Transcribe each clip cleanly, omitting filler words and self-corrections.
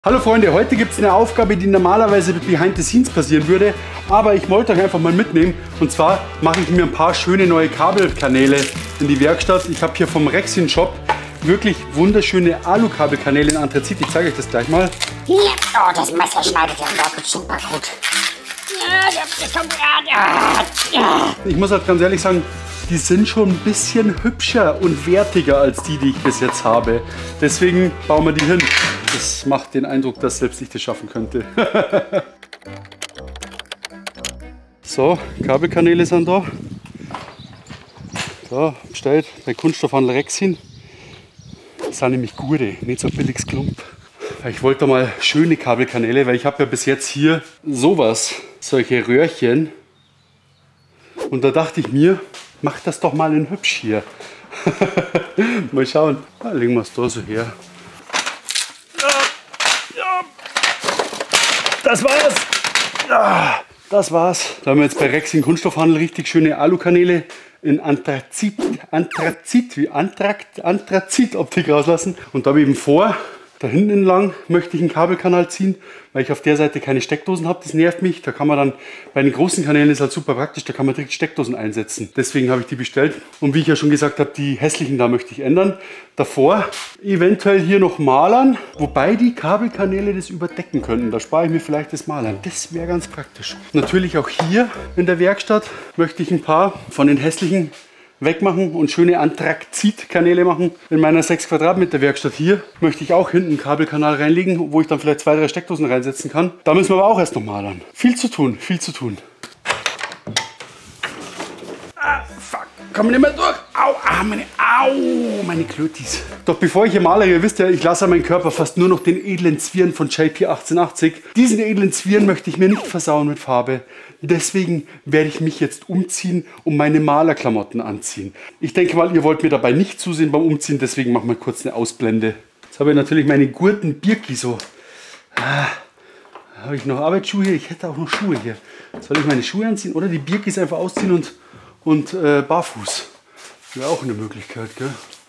Hallo Freunde, heute gibt es eine Aufgabe, die normalerweise behind the scenes passieren würde, aber ich wollte euch einfach mal mitnehmen. Und zwar mache ich mir ein paar schöne neue Kabelkanäle in die Werkstatt. Ich habe hier vom Rexin Shop wirklich wunderschöne Alu-Kabelkanäle in Anthrazit. Ich zeige euch das gleich mal. Hier, oh, das Messer schneidet ja wirklich super gut. Ich muss halt ganz ehrlich sagen, die sind schon ein bisschen hübscher und wertiger als die ich bis jetzt habe. Deswegen bauen wir die hin. Das macht den Eindruck, dass selbst ich das schaffen könnte. So, Kabelkanäle sind da. So, bestellt bei Kunststoffhandel Rexin. Das sind nämlich gute, nicht so billiges Klump. Ich wollte mal schöne Kabelkanäle, weil ich habe ja bis jetzt hier sowas, solche Röhrchen. Und da dachte ich mir, mach das doch mal in hübsch hier. Mal schauen. Da legen wir es da so her. Das war's. Das war's. Da haben wir jetzt bei Rexin Kunststoffhandel richtig schöne Alukanäle in Anthrazit-Optik rauslassen. Und da habe ich eben vor, da hinten entlang möchte ich einen Kabelkanal ziehen, weil ich auf der Seite keine Steckdosen habe. Das nervt mich. Da kann man dann, bei den großen Kanälen ist halt super praktisch, da kann man direkt Steckdosen einsetzen. Deswegen habe ich die bestellt. Und wie ich ja schon gesagt habe, die hässlichen da möchte ich ändern. Davor eventuell hier noch malern, wobei die Kabelkanäle das überdecken könnten. Da spare ich mir vielleicht das Malern. Das wäre ganz praktisch. Natürlich auch hier in der Werkstatt möchte ich ein paar von den hässlichen wegmachen und schöne Anthrazit-Kanäle machen. In meiner 6 Quadratmeter Werkstatt hier möchte ich auch hinten einen Kabelkanal reinlegen, wo ich dann vielleicht 2, 3 Steckdosen reinsetzen kann. Da müssen wir aber auch erst noch malern. Viel zu tun, viel zu tun. Ah, fuck, komm nicht mehr durch. Au, meine Klötis. Doch bevor ich hier malere, ihr wisst ja, ich lasse an meinem Körper fast nur noch den edlen Zwirn von JP 1880. Diesen edlen Zwirn möchte ich mir nicht versauen mit Farbe. Deswegen werde ich mich jetzt umziehen und meine Malerklamotten anziehen. Ich denke mal, ihr wollt mir dabei nicht zusehen beim Umziehen, deswegen machen wir kurz eine Ausblende. Jetzt habe ich natürlich meine Gurten Birki so. Habe ich noch Arbeitsschuhe hier? Ich hätte auch noch Schuhe hier. Soll ich meine Schuhe anziehen oder die Birkis einfach ausziehen und barfuß? Wäre auch eine Möglichkeit, gell?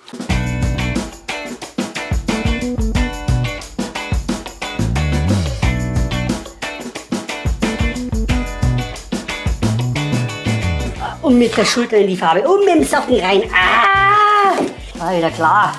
Und mit der Schulter in die Farbe und mit dem Socken rein. War wieder klar.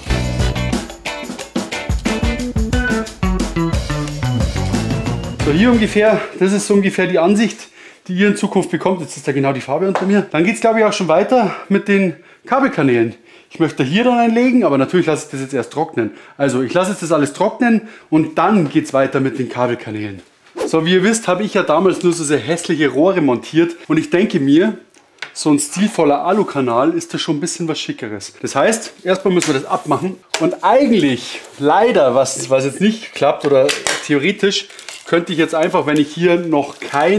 So, hier ungefähr, das ist so ungefähr die Ansicht, die ihr in Zukunft bekommt. Jetzt ist da genau die Farbe unter mir. Dann geht es, glaube ich, auch schon weiter mit den Kabelkanälen. Ich möchte hier dann einlegen, aber natürlich lasse ich das jetzt erst trocknen. Also ich lasse jetzt das alles trocknen und dann geht es weiter mit den Kabelkanälen. So, wie ihr wisst, habe ich ja damals nur so sehr hässliche Rohre montiert und ich denke mir, so ein stilvoller Alukanal ist das schon ein bisschen was Schickeres. Das heißt, erstmal müssen wir das abmachen und eigentlich, leider, was jetzt nicht klappt oder theoretisch, könnte ich jetzt einfach, wenn ich hier noch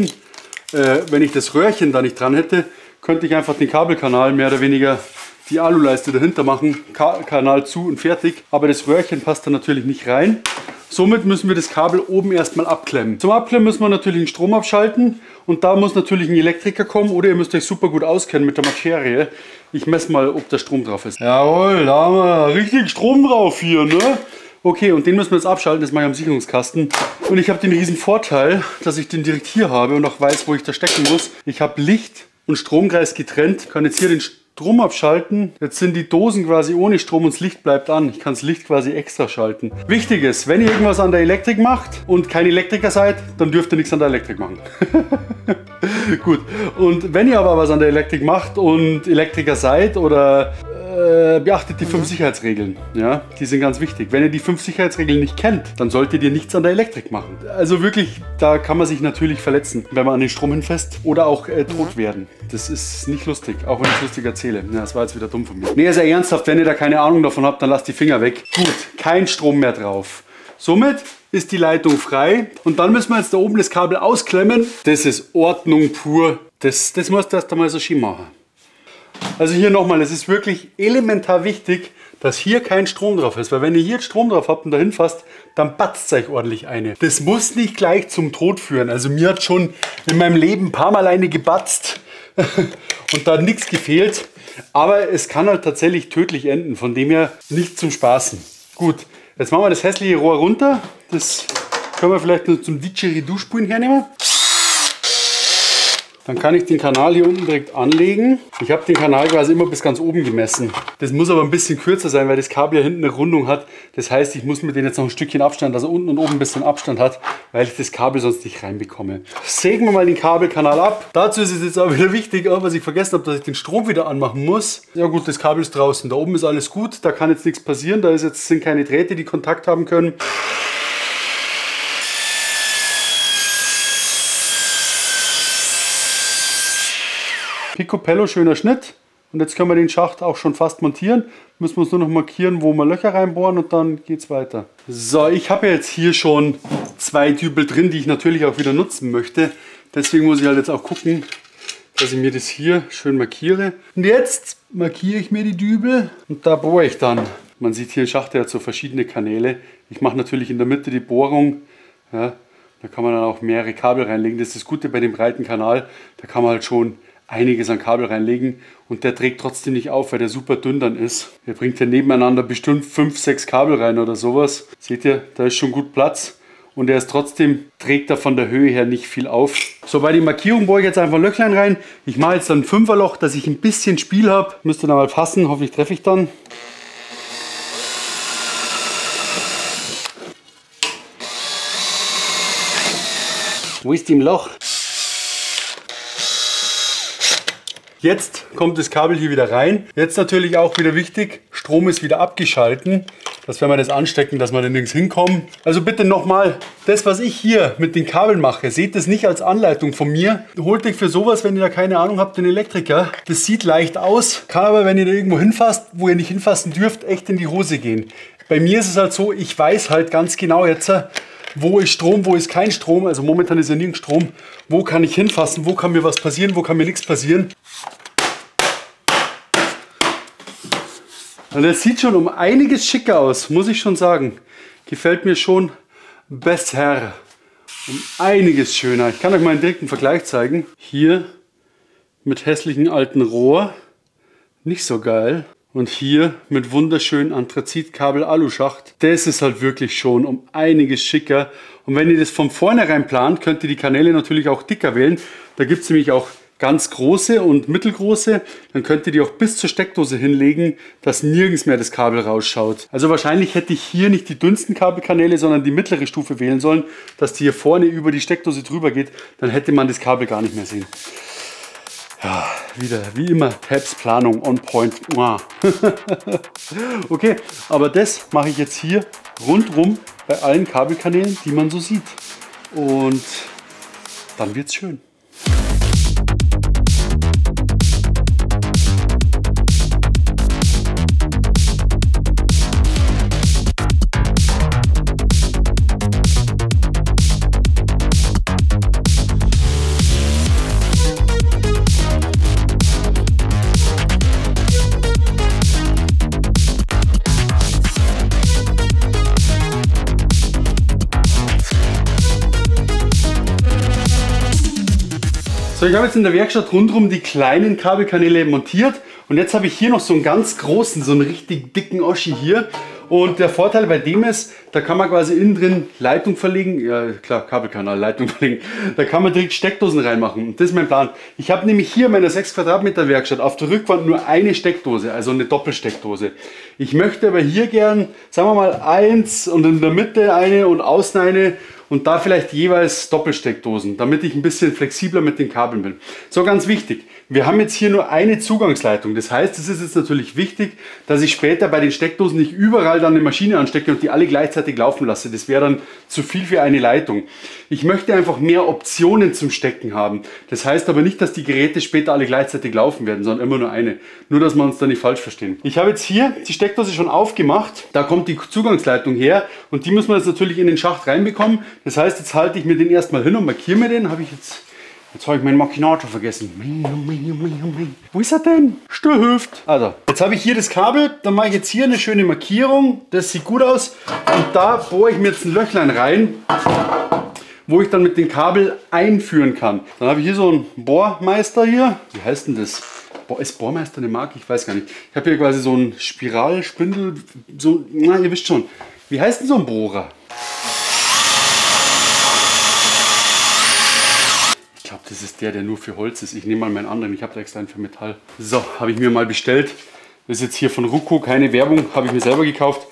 wenn ich das Röhrchen da nicht dran hätte, könnte ich einfach den Kabelkanal mehr oder weniger die Aluleiste dahinter machen, Kanal zu und fertig. Aber das Röhrchen passt da natürlich nicht rein. Somit müssen wir das Kabel oben erstmal abklemmen. Zum Abklemmen müssen wir natürlich den Strom abschalten und da muss natürlich ein Elektriker kommen oder ihr müsst euch super gut auskennen mit der Materie. Ich messe mal, ob der Strom drauf ist. Jawohl, da haben wir richtig Strom drauf hier, ne? Okay, und den müssen wir jetzt abschalten, das mache ich am Sicherungskasten. Und ich habe den riesen Vorteil, dass ich den direkt hier habe und auch weiß, wo ich da stecken muss. Ich habe Licht und Stromkreis getrennt, kann jetzt hier den Strom abschalten. Jetzt sind die Dosen quasi ohne Strom und das Licht bleibt an. Ich kann das Licht quasi extra schalten. Wichtig ist, wenn ihr irgendwas an der Elektrik macht und kein Elektriker seid, dann dürft ihr nichts an der Elektrik machen. Gut, und wenn ihr aber was an der Elektrik macht und Elektriker seid oder beachtet die 5 Sicherheitsregeln. Ja, die sind ganz wichtig. Wenn ihr die 5 Sicherheitsregeln nicht kennt, dann solltet ihr nichts an der Elektrik machen. Also wirklich, da kann man sich natürlich verletzen, wenn man an den Strom hinfasst oder auch tot werden. Das ist nicht lustig, auch wenn ich es lustig erzähle. Ja, das war jetzt wieder dumm von mir. Nee, ist ja ernsthaft, wenn ihr da keine Ahnung davon habt, dann lasst die Finger weg. Gut, kein Strom mehr drauf. Somit ist die Leitung frei und dann müssen wir jetzt da oben das Kabel ausklemmen. Das ist Ordnung pur. Das musst du erst einmal so schön machen. Also hier nochmal, es ist wirklich elementar wichtig, dass hier kein Strom drauf ist. Weil wenn ihr hier Strom drauf habt und dahin fasst, dann batzt euch ordentlich eine. Das muss nicht gleich zum Tod führen. Also mir hat schon in meinem Leben ein paar Mal eine gebatzt und da hat nichts gefehlt. Aber es kann halt tatsächlich tödlich enden. Von dem her nicht zum Spaßen. Gut, Jetzt machen wir das hässliche Rohr runter. Das können wir vielleicht nur zum Didgeridoo-Spulen hernehmen. Dann kann ich den Kanal hier unten direkt anlegen. Ich habe den Kanal quasi immer bis ganz oben gemessen. Das muss aber ein bisschen kürzer sein, weil das Kabel ja hinten eine Rundung hat. Das heißt, ich muss mit dem jetzt noch ein Stückchen Abstand, dass er unten und oben ein bisschen Abstand hat, weil ich das Kabel sonst nicht reinbekomme. Sägen wir mal den Kabelkanal ab. Dazu ist es jetzt auch wieder wichtig, was ich vergessen habe, dass ich den Strom wieder anmachen muss. Ja gut, das Kabel ist draußen. Da oben ist alles gut, da kann jetzt nichts passieren. Da sind keine Drähte, die Kontakt haben können. Picobello, schöner Schnitt. Und jetzt können wir den Schacht auch schon fast montieren. Müssen wir uns nur noch markieren, wo wir Löcher reinbohren und dann geht es weiter. So, ich habe jetzt hier schon 2 Dübel drin, die ich natürlich auch wieder nutzen möchte. Deswegen muss ich halt jetzt auch gucken, dass ich mir das hier schön markiere. Und jetzt markiere ich mir die Dübel und da bohre ich dann. Man sieht hier, ein Schacht, der hat so verschiedene Kanäle. Ich mache natürlich in der Mitte die Bohrung. Ja, da kann man dann auch mehrere Kabel reinlegen. Das ist das Gute bei dem breiten Kanal. Da kann man halt schon einiges an Kabel reinlegen und der trägt trotzdem nicht auf, weil der super dünn dann ist. Der bringt ja nebeneinander bestimmt 5, 6 Kabel rein oder sowas. Seht ihr, da ist schon gut Platz und er ist trotzdem, trägt er von der Höhe her nicht viel auf. So, bei der Markierung bohre ich jetzt einfach ein Löchlein rein. Ich mache jetzt dann ein 5er-Loch, dass ich ein bisschen Spiel habe. Müsste dann mal passen, hoffentlich treffe ich dann. Wo ist im Loch? Jetzt kommt das Kabel hier wieder rein. Jetzt natürlich auch wieder wichtig, Strom ist wieder abgeschalten. Dass wenn wir das anstecken, dass wir da nirgends hinkommen. Also bitte nochmal, das was ich hier mit den Kabeln mache, seht das nicht als Anleitung von mir. Holt euch für sowas, wenn ihr da keine Ahnung habt, den Elektriker. Das sieht leicht aus, kann aber, wenn ihr da irgendwo hinfasst, wo ihr nicht hinfassen dürft, echt in die Hose gehen. Bei mir ist es halt so, ich weiß halt ganz genau jetzt, wo ist Strom, wo ist kein Strom. Also momentan ist ja nirgends Strom. Wo kann ich hinfassen, wo kann mir was passieren, wo kann mir nichts passieren. Und das sieht schon um einiges schicker aus, muss ich schon sagen. Gefällt mir schon besser. Um einiges schöner. Ich kann euch mal einen direkten Vergleich zeigen. Hier mit hässlichen alten Rohr. Nicht so geil. Und hier mit wunderschönen Anthrazit-Kabel-Aluschacht. Das ist halt wirklich schon um einiges schicker. Und wenn ihr das von vornherein plant, könnt ihr die Kanäle natürlich auch dicker wählen. Da gibt es nämlich auch ganz große und mittelgroße. Dann könnt ihr die auch bis zur Steckdose hinlegen, dass nirgends mehr das Kabel rausschaut. Also wahrscheinlich hätte ich hier nicht die dünnsten Kabelkanäle, sondern die mittlere Stufe wählen sollen, dass die hier vorne über die Steckdose drüber geht. Dann hätte man das Kabel gar nicht mehr sehen. Ja, wieder wie immer Tabs Planung on point. Okay, aber das mache ich jetzt hier rundrum bei allen Kabelkanälen, die man so sieht. Und dann wird's schön. So, ich habe jetzt in der Werkstatt rundherum die kleinen Kabelkanäle montiert und jetzt habe ich hier noch so einen ganz großen, so einen richtig dicken Oschi hier. Und der Vorteil bei dem ist, da kann man quasi innen drin Leitung verlegen, ja klar, Kabelkanal, Leitung verlegen, da kann man direkt Steckdosen reinmachen. Und das ist mein Plan. Ich habe nämlich hier in meiner 6 Quadratmeter Werkstatt auf der Rückwand nur eine Steckdose, also eine Doppelsteckdose. Ich möchte aber hier gern, sagen wir mal, eins und in der Mitte eine und außen eine. Und da vielleicht jeweils Doppelsteckdosen, damit ich ein bisschen flexibler mit den Kabeln bin. So, ganz wichtig, wir haben jetzt hier nur eine Zugangsleitung. Das heißt, es ist jetzt natürlich wichtig, dass ich später bei den Steckdosen nicht überall dann eine Maschine anstecke und die alle gleichzeitig laufen lasse. Das wäre dann zu viel für eine Leitung. Ich möchte einfach mehr Optionen zum Stecken haben. Das heißt aber nicht, dass die Geräte später alle gleichzeitig laufen werden, sondern immer nur eine. Nur, dass wir uns da nicht falsch verstehen. Ich habe jetzt hier die Steckdose schon aufgemacht. Da kommt die Zugangsleitung her und die müssen wir jetzt natürlich in den Schacht reinbekommen. Das heißt, jetzt halte ich mir den erstmal hin und markiere mir den. Jetzt habe ich meinen Makinator vergessen. Wo ist er denn? Störhüft. Also, jetzt habe ich hier das Kabel. Dann mache ich jetzt hier eine schöne Markierung. Das sieht gut aus. Und da bohre ich mir jetzt ein Löchlein rein, wo ich dann mit dem Kabel einführen kann. Dann habe ich hier so einen Bohrmeister hier. Wie heißt denn das? Ist Bohrmeister eine Marke? Ich weiß gar nicht. Ich habe hier quasi so einen Spiralspindel. So, na, ihr wisst schon. Wie heißt denn so ein Bohrer? Ich glaube, das ist der nur für Holz ist. Ich nehme mal meinen anderen. Ich habe da extra einen für Metall. So, habe ich mir mal bestellt. Das ist jetzt hier von Ruco, keine Werbung. Habe ich mir selber gekauft.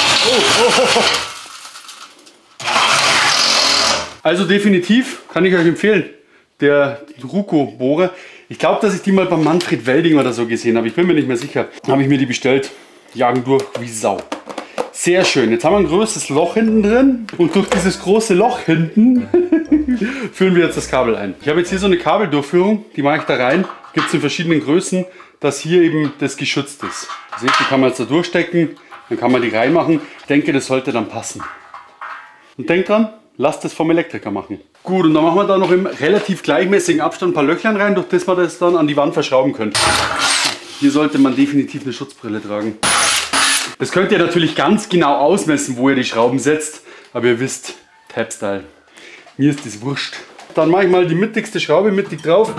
Also definitiv kann ich euch empfehlen. Der Ruco-Bohrer. Ich glaube, dass ich die mal beim Manfred Welding oder so gesehen habe. Ich bin mir nicht mehr sicher. Habe ich mir die bestellt. Jagen durch wie Sau. Sehr schön. Jetzt haben wir ein größeres Loch hinten drin. Und durch dieses große Loch hinten führen wir jetzt das Kabel ein. Ich habe jetzt hier so eine Kabeldurchführung. Die mache ich da rein. Gibt es in verschiedenen Größen, dass hier eben das geschützt ist. Seht, die kann man jetzt da durchstecken. Dann kann man die reinmachen. Ich denke, das sollte dann passen. Und denkt dran, lasst es vom Elektriker machen. Gut, und dann machen wir da noch im relativ gleichmäßigen Abstand ein paar Löchlein rein, durch das man das dann an die Wand verschrauben könnte. Hier sollte man definitiv eine Schutzbrille tragen. Das könnt ihr natürlich ganz genau ausmessen, wo ihr die Schrauben setzt. Aber ihr wisst, Tab-Style. Mir ist das wurscht. Dann mache ich mal die mittigste Schraube mittig drauf.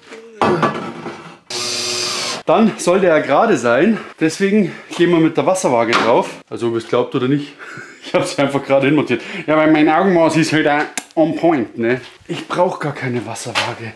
Dann sollte er gerade sein. Deswegen gehen wir mit der Wasserwaage drauf. Also ob ihr es glaubt oder nicht. Ich habe es einfach gerade hinmontiert. Ja, weil mein Augenmaß ist halt auch on point, ne? Ich brauche gar keine Wasserwaage.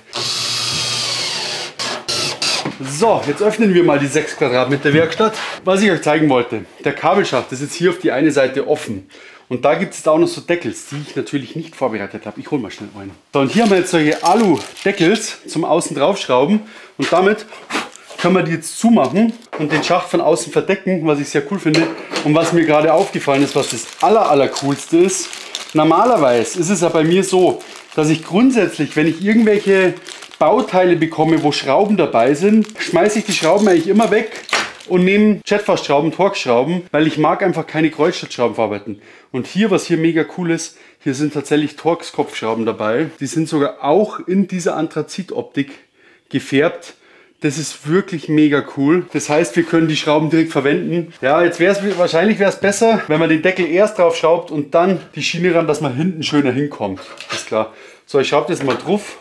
So, jetzt öffnen wir mal die 6 Quadratmeter Werkstatt. Was ich euch zeigen wollte, der Kabelschacht ist jetzt hier auf die eine Seite offen. Und da gibt es auch noch so Deckels, die ich natürlich nicht vorbereitet habe. Ich hole mal schnell einen. So, und hier haben wir jetzt solche Alu-Deckels zum Außen draufschrauben. Und damit können wir die jetzt zumachen und den Schacht von außen verdecken, was ich sehr cool finde. Und was mir gerade aufgefallen ist, was das allercoolste ist, normalerweise ist es ja bei mir so, dass ich grundsätzlich, wenn ich irgendwelche Bauteile bekomme, wo Schrauben dabei sind, schmeiße ich die Schrauben eigentlich immer weg und nehme Jetfast-Schrauben, Torx-Schrauben, weil ich mag einfach keine Kreuzschlitzschrauben verarbeiten. Und hier, was hier mega cool ist, hier sind tatsächlich Torx-Kopfschrauben dabei. Die sind sogar auch in dieser Anthrazit-Optik gefärbt. Das ist wirklich mega cool. Das heißt, wir können die Schrauben direkt verwenden. Ja, jetzt wahrscheinlich wäre es besser, wenn man den Deckel erst drauf schraubt und dann die Schiene ran, dass man hinten schöner hinkommt. Ist klar. So, ich schraube das mal drauf.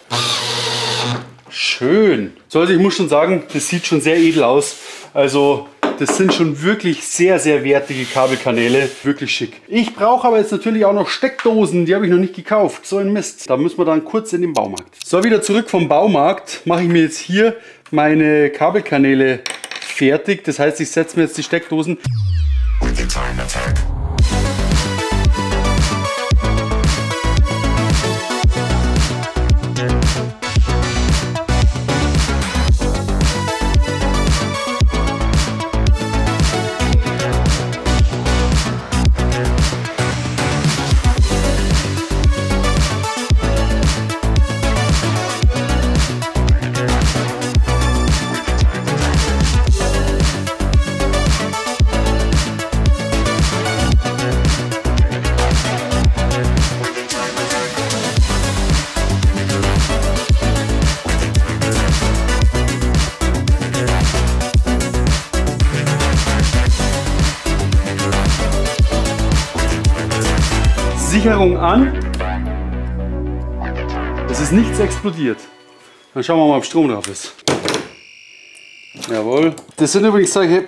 Schön. So, also ich muss schon sagen, das sieht schon sehr edel aus. Also das sind schon wirklich sehr wertige Kabelkanäle. Wirklich schick. Ich brauche aber jetzt natürlich auch noch Steckdosen. Die habe ich noch nicht gekauft. So ein Mist. Da müssen wir dann kurz in den Baumarkt. So, wieder zurück vom Baumarkt. Mache ich mir jetzt hier meine Kabelkanäle fertig. Das heißt, ich setze mir jetzt die Steckdosen. Sicherung an. Es ist nichts explodiert. Dann schauen wir mal, ob Strom drauf ist. Jawohl. Das sind übrigens solche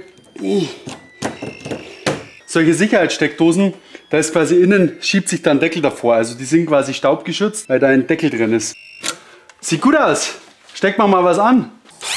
Sicherheitssteckdosen. Da ist quasi innen, schiebt sich da ein Deckel davor. Also die sind quasi staubgeschützt, weil da ein Deckel drin ist. Sieht gut aus. Steckt man mal was an.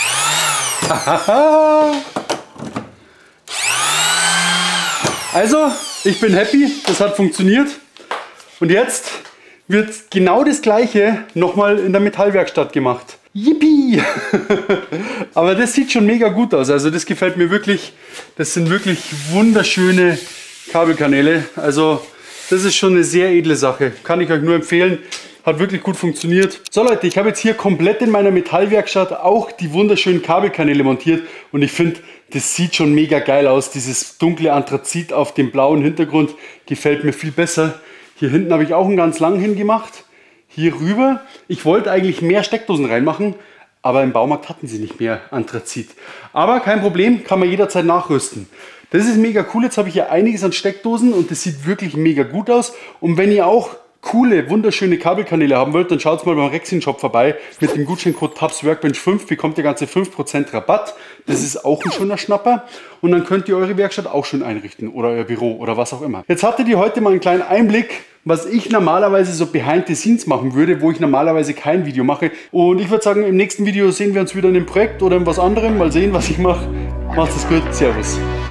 Also, ich bin happy. Das hat funktioniert. Und jetzt wird genau das gleiche nochmal in der Metallwerkstatt gemacht. Yippie! Aber das sieht schon mega gut aus. Also das gefällt mir wirklich. Das sind wirklich wunderschöne Kabelkanäle. Also das ist schon eine sehr edle Sache. Kann ich euch nur empfehlen. Hat wirklich gut funktioniert. So Leute, ich habe jetzt hier komplett in meiner Metallwerkstatt auch die wunderschönen Kabelkanäle montiert. Und ich finde, das sieht schon mega geil aus. Dieses dunkle Anthrazit auf dem blauen Hintergrund gefällt mir viel besser. Hier hinten habe ich auch einen ganz langen hingemacht. Hier rüber. Ich wollte eigentlich mehr Steckdosen reinmachen, aber im Baumarkt hatten sie nicht mehr Anthrazit. Aber kein Problem, kann man jederzeit nachrüsten. Das ist mega cool. Jetzt habe ich hier einiges an Steckdosen und das sieht wirklich mega gut aus. Und wenn ihr auch coole, wunderschöne Kabelkanäle haben wollt, dann schaut mal beim Rexin Shop vorbei. Mit dem Gutscheincode PAPSWorkbench5 bekommt ihr ganze 5% Rabatt. Das ist auch ein schöner Schnapper. Und dann könnt ihr eure Werkstatt auch schön einrichten oder euer Büro oder was auch immer. Jetzt hattet ihr heute mal einen kleinen Einblick, was ich normalerweise so behind the scenes machen würde, wo ich normalerweise kein Video mache. Und ich würde sagen, im nächsten Video sehen wir uns wieder in dem Projekt oder in was anderem. Mal sehen, was ich mache. Macht es gut. Servus.